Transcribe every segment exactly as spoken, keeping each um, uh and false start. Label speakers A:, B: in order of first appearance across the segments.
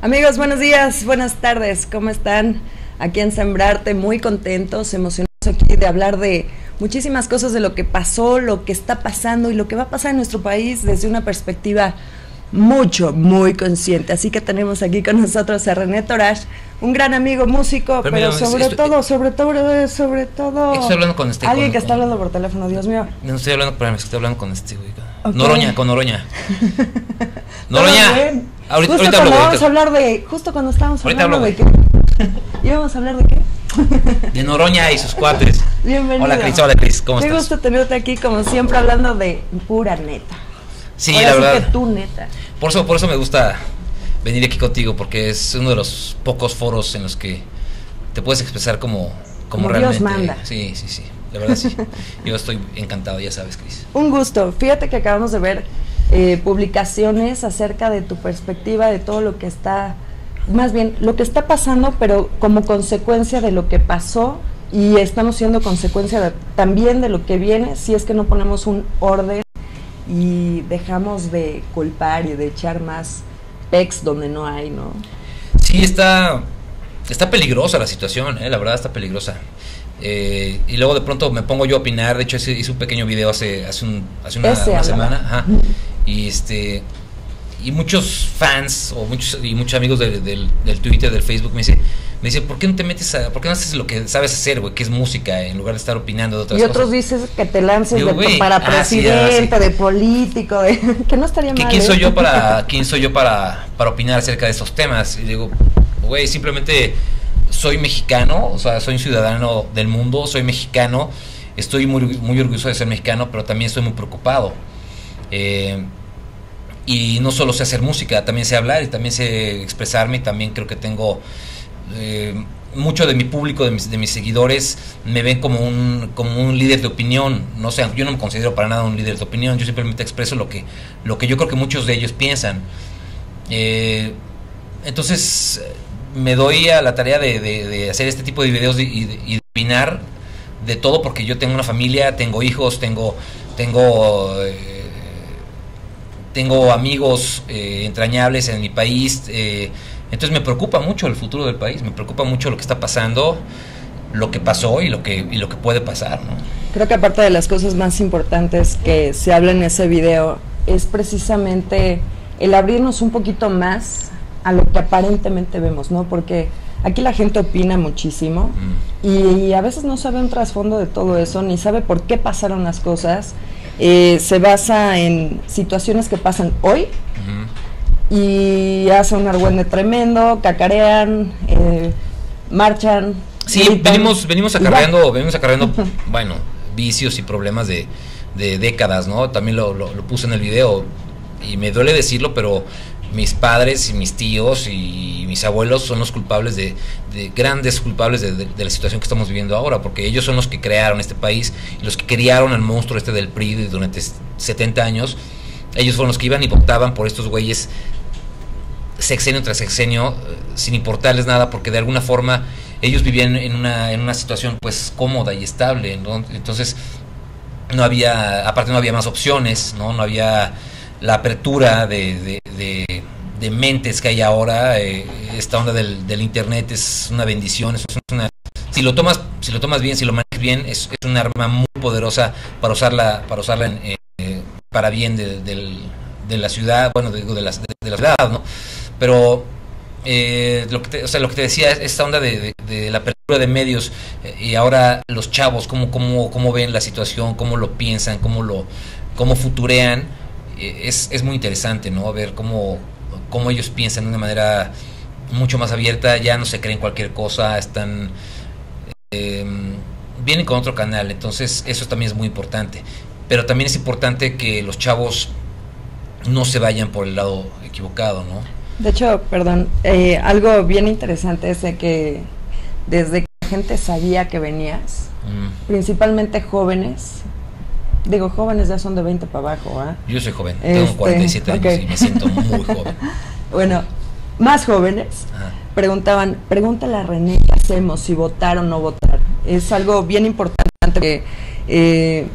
A: Amigos, buenos días, buenas tardes, ¿cómo están? Aquí en Sembrarte, muy contentos, emocionados aquí de hablar de muchísimas cosas de lo que pasó, lo que está pasando y lo que va a pasar en nuestro país desde una perspectiva mucho, muy consciente. Así que tenemos aquí con nosotros a René Torash, un gran amigo músico, pero, pero mira, sobre, estoy, todo, sobre todo, sobre todo,
B: estoy hablando con este,
A: alguien
B: con,
A: que está hablando por teléfono, Dios mío.
B: No estoy hablando, espérame, estoy hablando con este güey. Okay. Noroña, con Noroña. Noroña.
A: Ahorita, justo ahorita cuando vamos ahorita. a hablar de, justo cuando estábamos
B: ahorita
A: hablando
B: hablo,
A: de qué, íbamos a hablar de qué.
B: De Noroña y sus cuates.
A: Bienvenido.
B: Hola Cris, hola Cris, ¿cómo
A: Qué
B: estás?
A: Qué gusto tenerte aquí, como siempre, hablando de pura neta.
B: Sí,
A: ahora
B: la
A: sí
B: verdad.
A: Que tú neta.
B: Por eso, por eso me gusta venir aquí contigo, porque es uno de los pocos foros en los que te puedes expresar como, como,
A: como
B: realmente.
A: Dios manda.
B: Sí, sí, sí. La verdad sí. Yo estoy encantado, ya sabes, Cris.
A: Un gusto. Fíjate que acabamos de ver eh, publicaciones acerca de tu perspectiva de todo lo que está, más bien lo que está pasando, pero como consecuencia de lo que pasó, y estamos siendo consecuencia de, también de lo que viene, si es que no ponemos un orden y dejamos de culpar y de echar más pecs donde no hay, ¿no?
B: Sí, está, está peligrosa la situación, ¿eh? La verdad está peligrosa. Eh, y luego de pronto me pongo yo a opinar. De hecho hice, hice un pequeño video hace, hace, un, hace una, una semana, ajá, y este y muchos fans o muchos y muchos amigos de, de, del, del Twitter, del Facebook me dicen, me dice, ¿por qué no te metes a, por qué no haces lo que sabes hacer, güey, que es música, en lugar de estar opinando de otras
A: cosas? Y
B: cosas?
A: otros dices que te lances
B: Digo,
A: de,
B: güey,
A: para
B: ah,
A: presidente,
B: sí, ah, sí.
A: de político, de, que no estaría mal.
B: ¿Quién
A: ¿eh?
B: soy yo para quién soy yo para para opinar acerca de esos temas? Y digo, güey, simplemente soy mexicano, o sea, soy un ciudadano del mundo, soy mexicano, estoy muy, muy orgulloso de ser mexicano, pero también estoy muy preocupado. Eh, y no solo sé hacer música, también sé hablar y también sé expresarme, y también creo que tengo eh, mucho de mi público, de mis, de mis seguidores, me ven como un, como un líder de opinión. No sé, yo no me considero para nada un líder de opinión, yo simplemente expreso lo que, lo que yo creo que muchos de ellos piensan. Eh, entonces me doy a la tarea de, de, de hacer este tipo de videos y, y, y de opinar de todo, porque yo tengo una familia, tengo hijos, tengo tengo eh, tengo amigos eh, entrañables en mi país, eh, entonces me preocupa mucho el futuro del país, me preocupa mucho lo que está pasando, lo que pasó y lo que y lo que puede pasar, ¿no?
A: Creo que aparte de las cosas más importantes que se habla en ese video es precisamente el abrirnos un poquito más a lo que aparentemente vemos, ¿no? Porque aquí la gente opina muchísimo mm. y, y a veces no sabe un trasfondo de todo eso, ni sabe por qué pasaron las cosas. Eh, se basa en situaciones que pasan hoy uh-huh. y hacen un argüende tremendo, cacarean, eh, marchan.
B: Sí, gritan, venimos venimos acarreando, venimos acarreando, uh-huh. bueno, vicios y problemas de, de décadas, ¿no? También lo, lo, lo puse en el video y me duele decirlo, pero mis padres y mis tíos y mis abuelos son los culpables de, de grandes culpables de, de, de la situación que estamos viviendo ahora, porque ellos son los que crearon este país, y los que criaron al monstruo este del P R I durante setenta años. Ellos fueron los que iban y votaban por estos güeyes sexenio tras sexenio, sin importarles nada, porque de alguna forma ellos vivían en una, en una situación pues cómoda y estable, ¿no? Entonces no había, aparte no había más opciones, no, no había la apertura de, de, de, de mentes que hay ahora. Eh, esta onda del, del internet es una bendición, es una, si lo tomas si lo tomas bien, si lo manejas bien, es, es un arma muy poderosa para usarla para usarla en, eh, para bien de, de, de la ciudad, bueno, de, de, la, de, de la ciudad, ¿no? Pero eh, lo que te, o sea, lo que te decía es esta onda de, de, de la apertura de medios, eh, y ahora los chavos cómo cómo cómo ven la situación, cómo lo piensan, cómo lo cómo futurean. Es, es muy interesante, ¿no? Ver cómo, cómo ellos piensan de una manera mucho más abierta, ya no se creen cualquier cosa, están eh, vienen con otro canal, entonces eso también es muy importante. Pero también es importante que los chavos no se vayan por el lado equivocado, ¿no?
A: De hecho, perdón, eh, algo bien interesante es de que desde que la gente sabía que venías, mm. principalmente jóvenes, digo, jóvenes ya son de veinte para abajo, ¿ah? ¿eh?
B: Yo soy joven,
A: este,
B: tengo cuarenta y siete
A: okay.
B: años y me siento muy joven.
A: Bueno, más jóvenes Ajá. preguntaban, pregúntale a René qué hacemos, si votar o no votar. Es algo bien importante que eh,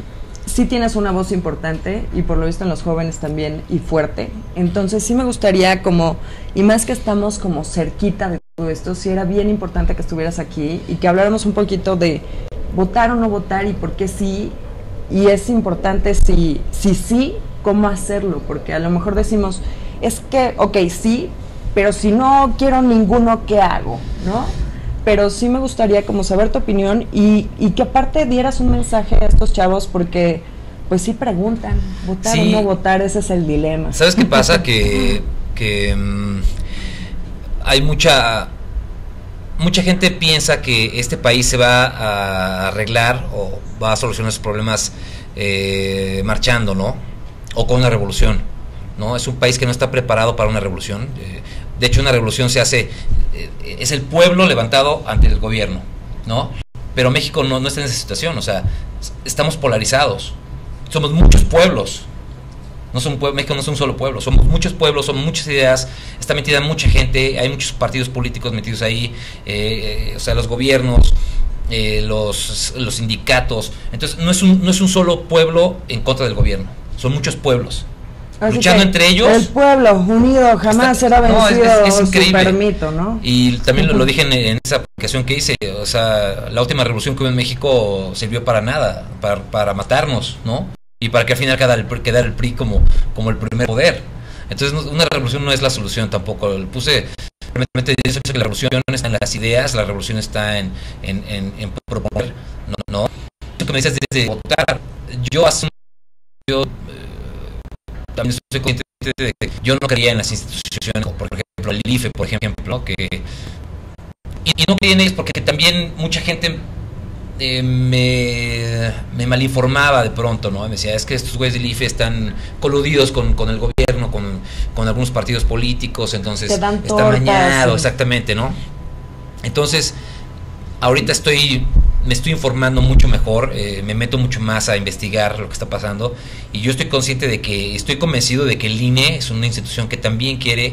A: sí tienes una voz importante y por lo visto en los jóvenes también y fuerte. Entonces sí me gustaría como, y más que estamos como cerquita de todo esto, sí era bien importante que estuvieras aquí y que habláramos un poquito de votar o no votar y por qué sí. Y es importante si, si sí, cómo hacerlo, porque a lo mejor decimos, es que, ok, sí, pero si no quiero ninguno, ¿qué hago? ¿No? Pero sí me gustaría como saber tu opinión y, y que aparte dieras un mensaje a estos chavos porque pues sí preguntan, votar sí. o no votar, ese es el dilema.
B: ¿Sabes qué pasa? que que um, hay mucha mucha gente piensa que este país se va a arreglar o va a solucionar sus problemas eh, marchando, ¿no? O con una revolución, ¿no? Es un país que no está preparado para una revolución. Eh, de hecho, una revolución se hace, eh, es el pueblo levantado ante el gobierno, ¿no? Pero México no, no está en esa situación, o sea, estamos polarizados. Somos muchos pueblos. No son pueblo, México no es un solo pueblo, somos muchos pueblos, son muchas ideas, está metida mucha gente, hay muchos partidos políticos metidos ahí, eh, eh, o sea, los gobiernos, eh, los, los sindicatos. Entonces, no es un, no es un solo pueblo en contra del gobierno, son muchos pueblos. Así luchando entre ellos.
A: El pueblo unido jamás está, será vencido.
B: No, es, es, es increíble.
A: Permito, ¿no?
B: Y también lo, lo dije en, en esa publicación que hice. O sea, la última revolución que hubo en México sirvió para nada, para, para matarnos, ¿no? Y para que al final quedara el, quedara el P R I como, como el primer poder. Entonces, una revolución no es la solución tampoco. Le puse, realmente, eso que la revolución no está en las ideas, la revolución está en, en, en, en proponer, ¿no? ¿no? Lo que me dices desde votar, yo hace un yo también soy consciente de que yo no creía en las instituciones, por ejemplo el I F E, por ejemplo, que y, y no creía en ellos porque también mucha gente eh, me, me malinformaba de pronto, ¿no? Me decía, es que estos güeyes del I F E están coludidos con, con el gobierno, con, con algunos partidos políticos, entonces está mañado, sí. Exactamente, ¿no? Entonces, ahorita estoy me estoy informando mucho mejor, eh, me meto mucho más a investigar lo que está pasando y yo estoy consciente de que, estoy convencido de que el I N E es una institución que también quiere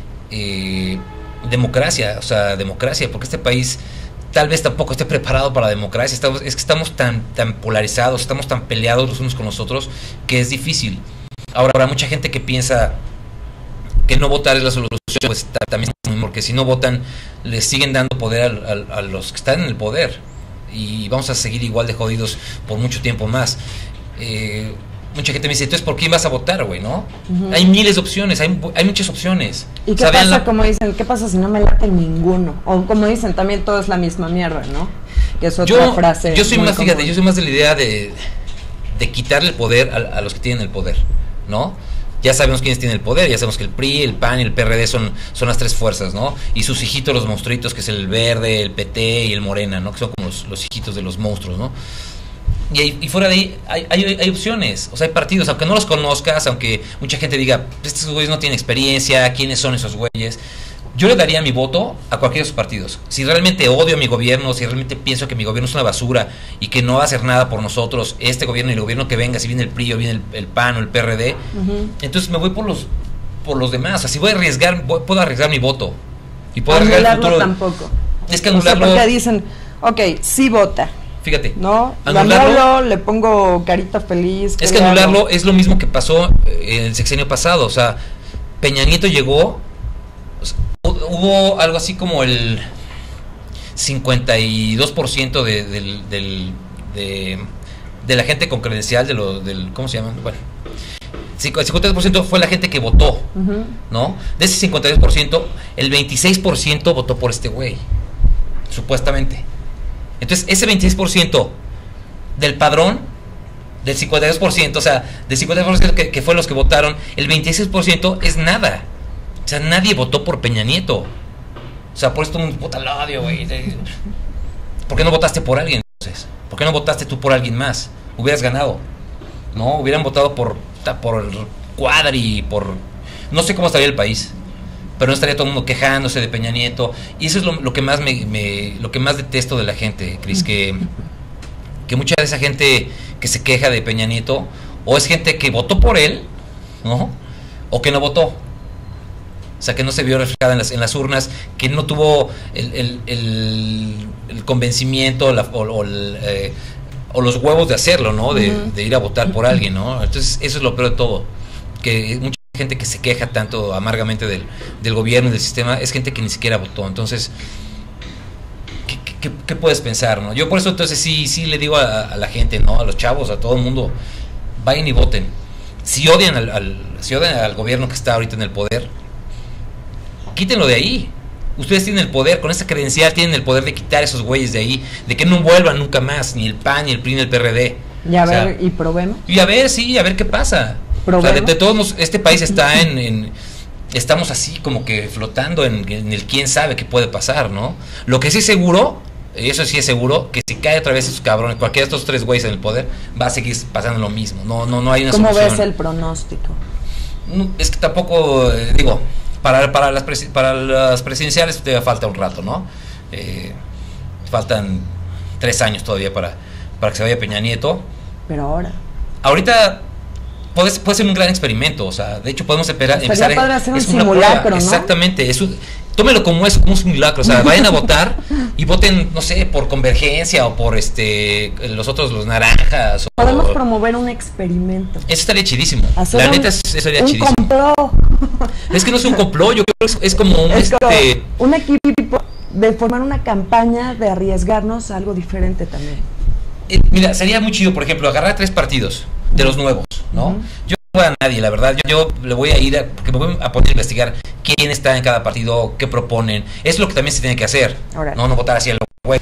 B: eh, democracia, o sea, democracia, porque este país tal vez tampoco esté preparado para la democracia, estamos, es que estamos tan, tan polarizados, estamos tan peleados los unos con los otros, que es difícil. Ahora, habrá mucha gente que piensa que no votar es la solución, pues también, porque si no votan, les siguen dando poder a, a, a los que están en el poder. Y vamos a seguir igual de jodidos por mucho tiempo más. Eh, mucha gente me dice, entonces, ¿por quién vas a votar, güey, no? Uh-huh. Hay miles de opciones, hay, hay muchas opciones.
A: ¿Y qué pasa, la... como dicen, qué pasa si no me late ninguno? O como dicen, también todo es la misma mierda, ¿no? Que es otra
B: yo,
A: frase.
B: Yo soy más,
A: común.
B: fíjate, yo soy más de la idea de, de quitarle el poder a, a los que tienen el poder, ¿no? Ya sabemos quiénes tienen el poder, ya sabemos que el P R I, el P A N y el P R D son, son las tres fuerzas, ¿no? Y sus hijitos, los monstruitos, que es el Verde, el P T y el Morena, ¿no? Que son como los, los hijitos de los monstruos, ¿no? Y, y fuera de ahí hay, hay, hay opciones, o sea, hay partidos, aunque no los conozcas, aunque mucha gente diga, estos güeyes no tienen experiencia, ¿quiénes son esos güeyes? Yo le daría mi voto a cualquiera de esos partidos. Si realmente odio a mi gobierno, si realmente pienso que mi gobierno es una basura y que no va a hacer nada por nosotros, este gobierno y el gobierno que venga, si viene el P R I o viene el, el P A N o el P R D, uh-huh. Entonces me voy por los por los demás. O sea, si voy a arriesgar, voy, puedo arriesgar mi voto. Y puedo
A: anularlo
B: arriesgar el futuro.
A: Tampoco.
B: Es que anularlo.
A: O sea, porque dicen, ok, sí vota.
B: Fíjate.
A: No, anularlo, lo anulo, le pongo carita feliz.
B: Es que anularlo hago? Es lo mismo que pasó en el sexenio pasado. O sea, Peña Nieto llegó. O sea, hubo algo así como el cincuenta y dos por ciento de, del, del, de, de la gente con credencial de lo, del, ¿cómo se llama? Bueno, el cincuenta y dos por ciento fue la gente que votó, uh-huh. ¿no? De ese cincuenta y dos por ciento, el veintiséis por ciento votó por este güey, supuestamente. Entonces, ese veintiséis por ciento del padrón, del cincuenta y dos por ciento, o sea, del cincuenta y dos por ciento que, que fue los que votaron, el veintiséis por ciento es nada. O sea, nadie votó por Peña Nieto. O sea, por esto un puta lo odio, güey. ¿Por qué no votaste por alguien entonces? ¿Por qué no votaste tú por alguien más? Hubieras ganado. No, hubieran votado por por Cuadri, por no sé cómo estaría el país. Pero no estaría todo el mundo quejándose de Peña Nieto. Y eso es lo, lo que más me, me lo que más detesto de la gente, Cris, que que mucha de esa gente que se queja de Peña Nieto o es gente que votó por él, ¿no? O que no votó. O sea, que no se vio reflejada en las, en las urnas, que no tuvo el, el, el, el convencimiento la, o, o el, eh, o los huevos de hacerlo, ¿no? De,
A: Uh-huh.
B: de ir a votar por alguien, ¿no? Entonces eso es lo peor de todo, que mucha gente que se queja tanto amargamente del, del gobierno y del sistema es gente que ni siquiera votó. Entonces, ¿qué, qué, qué puedes pensar, no? Yo por eso entonces sí, sí le digo a, a la gente, ¿no? A los chavos, a todo el mundo, vayan y voten. Si odian al, al, si odian al gobierno que está ahorita en el poder, quítenlo de ahí. Ustedes tienen el poder, con esa credencial tienen el poder de quitar esos güeyes de ahí, de que no vuelvan nunca más, ni el P A N, ni el P R I, ni el P R D.
A: Y a
B: O sea,
A: ver, y probemos.
B: Y a ver, sí, a ver qué pasa. O sea, de, de todos modos, este país está en, en estamos así como que flotando en, en el quién sabe qué puede pasar, ¿no? Lo que sí es seguro, eso sí es seguro, que si cae otra vez esos cabrones, cualquiera de estos tres güeyes en el poder, va a seguir pasando lo mismo. No, no, no hay una
A: ¿Cómo
B: solución.
A: ves el pronóstico?
B: No, es que tampoco, eh, digo, para, para, las presi para las presidenciales te falta un rato, ¿no? Eh, faltan tres años todavía para, para que se vaya Peña Nieto.
A: Pero ahora.
B: Ahorita puede, puede ser un gran experimento, o sea, de hecho podemos esperar, empezar
A: a hacer un
B: es una
A: simulacro,
B: prueba,
A: ¿no?
B: Exactamente, es un, tómelo como eso, como un simulacro, o sea, vayan a votar y voten, no sé, por Convergencia o por este los otros, los naranjas.
A: Podemos
B: o,
A: promover un experimento.
B: Eso estaría chidísimo.
A: Hacer
B: La
A: un,
B: neta, eso estaría
A: un
B: chidísimo.
A: Complot.
B: Es que no es un complot, yo creo que es, es como un,
A: es como
B: este,
A: un equipo de formar una campaña de arriesgarnos a algo diferente también.
B: Eh, mira, sería muy chido, por ejemplo, agarrar tres partidos de los nuevos, ¿no? Uh-huh. Yo no voy a nadie, la verdad, yo, yo le voy a ir a, porque me voy a poner a investigar quién está en cada partido, qué proponen. Es lo que también se tiene que hacer. Ahora. No, no votar así a lo güey.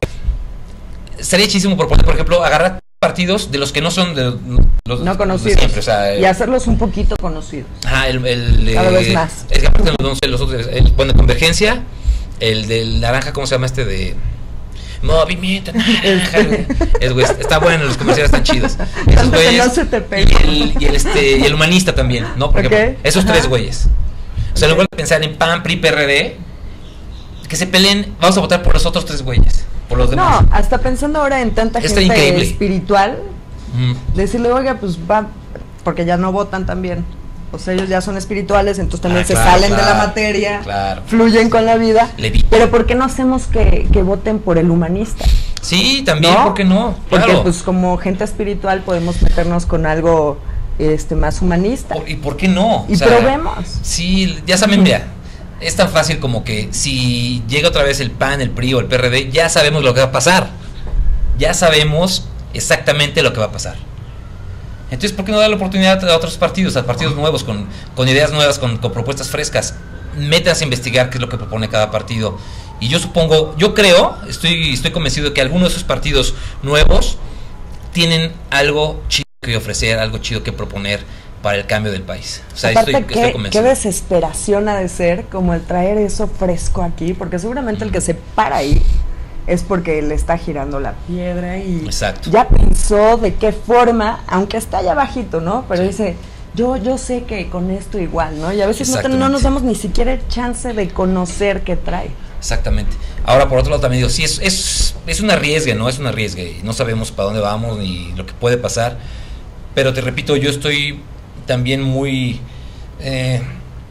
B: Sería chidísimo proponer, por ejemplo, agarrar partidos de los que no son de los
A: no conocidos
B: de siempre, o sea,
A: y hacerlos un poquito conocidos.
B: Ajá, el, el
A: cada
B: eh,
A: vez más.
B: Es que aparte no sé, los otros, el pone Convergencia, el del naranja, ¿cómo se llama este de Movimiento Naranja? Es, güey, está bueno, los comerciales están chidos. Esos güeyes,
A: no se te
B: y, el, y el este y el humanista también, ¿no? Por ejemplo, okay. Esos Ajá. tres güeyes. O sea, en lugar de pensar en P A N, P R I, P R D, que se peleen, vamos a votar por los otros tres güeyes, por los demás.
A: No, hasta pensando ahora en tanta
B: Está
A: gente
B: increíble.
A: espiritual, mm. decirle, oiga, pues va, porque ya no votan también. O sea, ellos ya son espirituales, entonces también ah, se claro, salen claro, de la materia,
B: claro.
A: fluyen con la vida.
B: Levita.
A: Pero ¿por qué no hacemos que, que voten por el humanista?
B: Sí, también, ¿no? ¿Por qué no?
A: Porque
B: claro.
A: pues como gente espiritual podemos meternos con algo este más humanista.
B: ¿Y por qué no?
A: Y o sea, probemos.
B: Sí, ya saben, mira, es tan fácil como que si llega otra vez el P A N, el P R I o el P R D, ya sabemos lo que va a pasar. Ya sabemos exactamente lo que va a pasar. Entonces, ¿por qué no dar la oportunidad a otros partidos, a partidos nuevos, con, con ideas nuevas, con, con propuestas frescas? Métanse a investigar qué es lo que propone cada partido. Y yo supongo, yo creo, estoy, estoy convencido de que algunos de esos partidos nuevos tienen algo chido que ofrecer, algo chido que proponer para el cambio del país. O sea,
A: aparte,
B: estoy,
A: qué,
B: estoy convencido.
A: Qué desesperación ha de ser como el traer eso fresco aquí, porque seguramente el que se para ahí es porque le está girando la piedra y
B: Exacto.
A: ya pensó de qué forma, aunque está allá bajito, ¿no? Pero sí. dice, yo yo sé que con esto igual, ¿no? Y a veces no, no nos damos ni siquiera el chance de conocer qué trae.
B: Exactamente. Ahora, por otro lado, también digo, sí, es, es, es un arriesgue, ¿no? Es un arriesgue. No sabemos para dónde vamos ni lo que puede pasar. Pero te repito, yo estoy también muy, eh,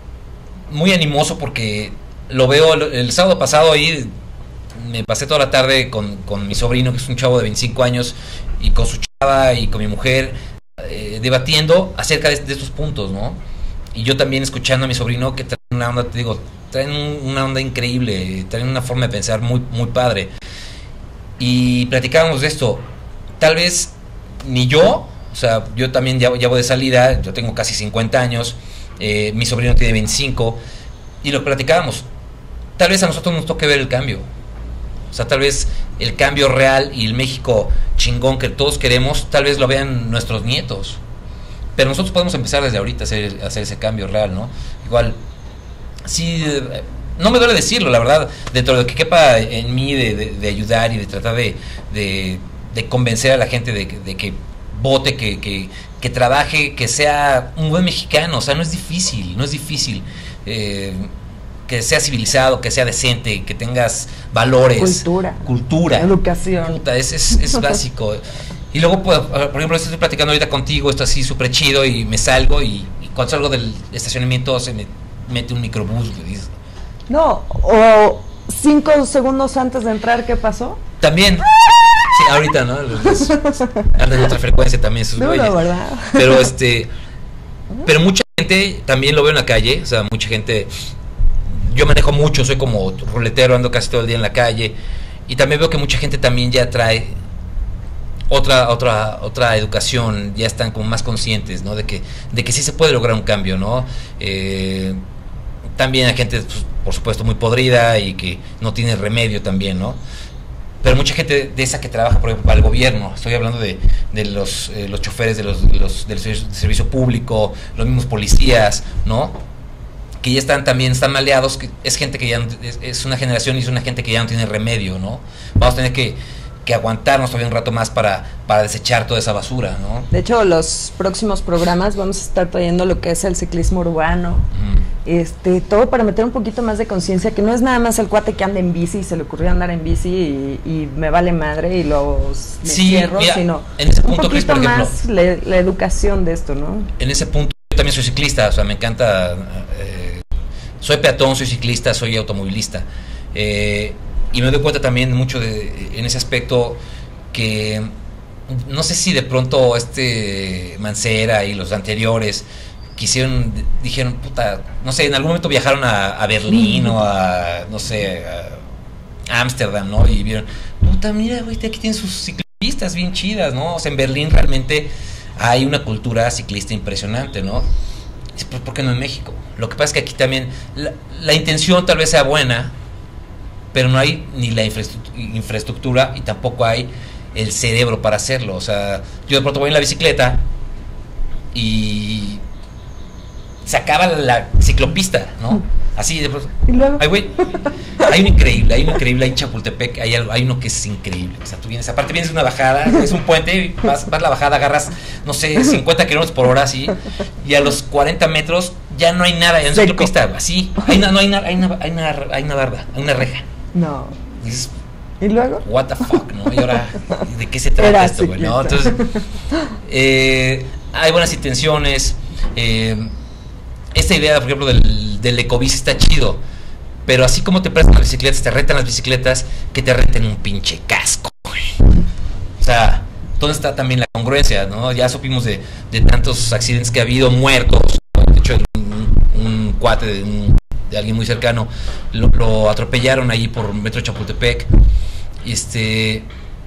B: muy animoso porque lo veo el, el sábado pasado ahí. Me pasé toda la tarde con, con mi sobrino, que es un chavo de veinticinco años, y con su chava y con mi mujer, eh, debatiendo acerca de, de estos puntos, ¿no? Y yo también escuchando a mi sobrino, que traen una onda, te digo, traen un, una onda increíble, traen una forma de pensar muy, muy padre. Y platicábamos de esto. Tal vez ni yo, o sea, yo también ya, ya voy de salida, yo tengo casi cincuenta años, eh, mi sobrino tiene veinticinco, y lo platicábamos. Tal vez a nosotros nos toque ver el cambio. O sea, tal vez el cambio real y el México chingón que todos queremos, tal vez lo vean nuestros nietos. Pero nosotros podemos empezar desde ahorita a hacer, a hacer ese cambio real, ¿no? Igual, sí, no me duele decirlo, la verdad, dentro de lo que quepa en mí de, de, de ayudar y de tratar de, de, de convencer a la gente de, de que vote, que, que, que trabaje, que sea un buen mexicano. O sea, no es difícil, no es difícil. Eh, que sea civilizado, que sea decente, que tengas valores,
A: cultura,
B: cultura,
A: educación,
B: es, es, es básico. Y luego, por ejemplo, estoy platicando ahorita contigo, esto así súper chido, y me salgo, y, y cuando salgo del estacionamiento se me mete un microbús, me dice.
A: No, o cinco segundos antes de entrar, ¿qué pasó?
B: También, Sí, ahorita, ¿no? Los, andan en otra frecuencia también esos
A: no,
B: güeyes.
A: la verdad.
B: Pero este, pero mucha gente también lo veo en la calle, o sea, mucha gente. Yo manejo mucho, soy como ruletero, ando casi todo el día en la calle y también veo que mucha gente también ya trae otra otra otra educación, ya están como más conscientes, ¿no? De que de que sí se puede lograr un cambio, ¿no? Eh, también hay gente, pues, por supuesto, muy podrida y que no tiene remedio también, ¿no? Pero mucha gente de esa que trabaja, por ejemplo, para el gobierno, estoy hablando de, de los, eh, los choferes de los, de los, del servicio, servicio público, los mismos policías, ¿no? Que ya están también, están maleados, que es gente que ya no, es, es una generación y es una gente que ya no tiene remedio, ¿no? Vamos a tener que, que aguantarnos todavía un rato más para, para desechar toda esa basura, ¿no?
A: De hecho, los próximos programas vamos a estar trayendo lo que es el ciclismo urbano, mm. este, todo para meter un poquito más de conciencia, que no es nada más el cuate que anda en bici y se le ocurrió andar en bici y, y me vale madre y los me
B: sí,
A: cierro,
B: mira,
A: sino
B: en ese punto,
A: un poquito
B: Chris, por ejemplo,
A: más la, la educación de esto, ¿no?
B: En ese punto yo también soy ciclista, o sea, me encanta, eh, soy peatón, soy ciclista, soy automovilista, eh, y me doy cuenta también mucho de, en ese aspecto que no sé si de pronto este Mancera y los anteriores quisieron, dijeron, puta, no sé, en algún momento viajaron a, a Berlín o a, no sé, a Ámsterdam, ¿no? Y vieron, puta, mira, güey, aquí tienen sus ciclistas bien chidas, ¿no? O sea, en Berlín realmente hay una cultura ciclista impresionante, ¿no? Pues, ¿por qué no en México? Lo que pasa es que aquí también la, la intención tal vez sea buena, pero no hay ni la infraestructura y tampoco hay el cerebro para hacerlo. O sea, yo de pronto voy en la bicicleta y se acaba la ciclopista, ¿no? Así de pronto.
A: ¿Y luego?
B: Ay, güey, hay un increíble, hay un increíble ahí en Chapultepec, hay, hay uno que es increíble. O sea, tú vienes, aparte vienes de una bajada, es un puente, vas, vas la bajada, agarras, no sé, cincuenta kilómetros por hora, así, y a los cuarenta metros ya no hay nada, ya no hay ciclopista, así, hay, no, no hay, na, hay, na, hay, na, hay una barda, hay una reja.
A: No.
B: Y dices,
A: ¿y luego?
B: What the fuck, ¿no? Y ahora, ¿de qué se trata
A: Era
B: esto, güey? ¿No? Entonces, eh, hay buenas intenciones. Eh, esta idea, por ejemplo, del, del ecobici está chido. Pero así como te prestan las bicicletas, te rentan las bicicletas, que te renten un pinche casco, güey. O sea, ¿dónde está también la congruencia, no? Ya supimos de, de tantos accidentes que ha habido, muertos. De hecho, un, un cuate de un de alguien muy cercano, lo, lo atropellaron ahí por Metro Chapultepec, este,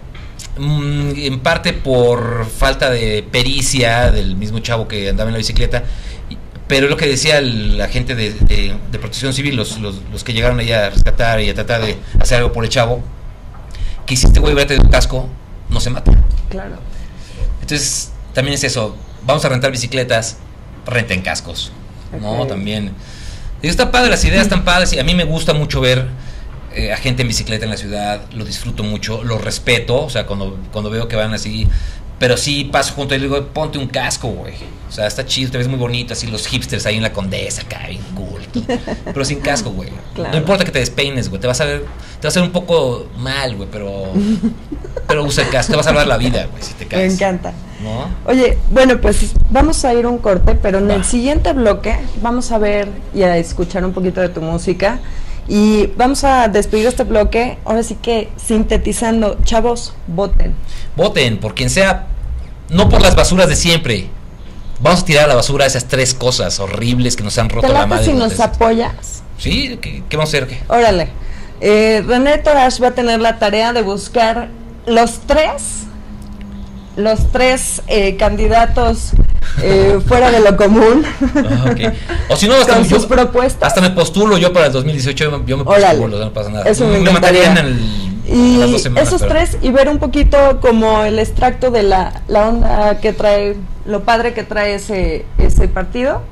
B: en parte por falta de pericia del mismo chavo que andaba en la bicicleta, pero es lo que decía el, la gente de, de, de Protección Civil, los, los, los que llegaron ahí a rescatar y a tratar de hacer algo por el chavo, que si este güey vete de un casco, no se mata.
A: Claro.
B: Entonces, también es eso, vamos a rentar bicicletas, renten cascos, okay. ¿No? También... Y está padre, las ideas están padres y a mí me gusta mucho ver eh, a gente en bicicleta en la ciudad, lo disfruto mucho, lo respeto, o sea, cuando, cuando veo que van así, pero sí paso junto y le digo, ponte un casco, güey, o sea, está chido, te ves muy bonito, así los hipsters ahí en la Condesa, acá, bien cool, pero sin casco, güey, claro. No importa que te despeines, güey, te vas a ver, te vas a ver un poco mal, güey, pero, pero usa el casco, te vas a salvar la vida, güey, si te caes.
A: Me encanta.
B: ¿No?
A: Oye, bueno, pues vamos a ir a un corte, pero en Va. el siguiente bloque vamos a ver y a escuchar un poquito de tu música y vamos a despedir este bloque, ahora sí que sintetizando, chavos, voten.
B: Voten por quien sea, no por las basuras de siempre. Vamos a tirar a la basura esas tres cosas horribles que nos han roto la madre.
A: ¿Te late si nos apoyas?
B: Sí, ¿qué, qué vamos a hacer? ¿Qué?
A: Órale, eh, René Torash va a tener la tarea de buscar los tres los tres eh, candidatos eh, fuera de lo común.
B: Ah, okay. O si no, hasta,
A: con sus
B: yo,
A: propuestas.
B: Hasta me postulo yo para el dos mil dieciocho, yo me, yo me postulo, no pasa nada.
A: Eso me,
B: me matarían en el,
A: y
B: las dos semanas,
A: esos
B: pero...
A: tres, y ver un poquito como el extracto de la, la onda que trae, lo padre que trae ese, ese partido.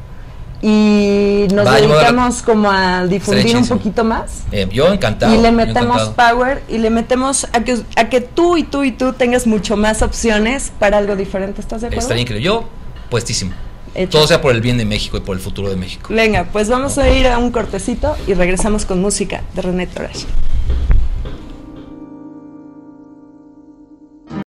A: Y nos Va, dedicamos a como a difundir un poquito más.
B: Eh, yo encantado.
A: Y le metemos power y le metemos a que, a que tú y tú y tú tengas mucho más opciones para algo diferente. ¿Estás de acuerdo?
B: Estaría increíble. Yo, puestísimo.
A: Hecho.
B: Todo sea por el bien de México y por el futuro de México.
A: Venga, pues vamos a ir a un cortecito y regresamos con música de René Torash.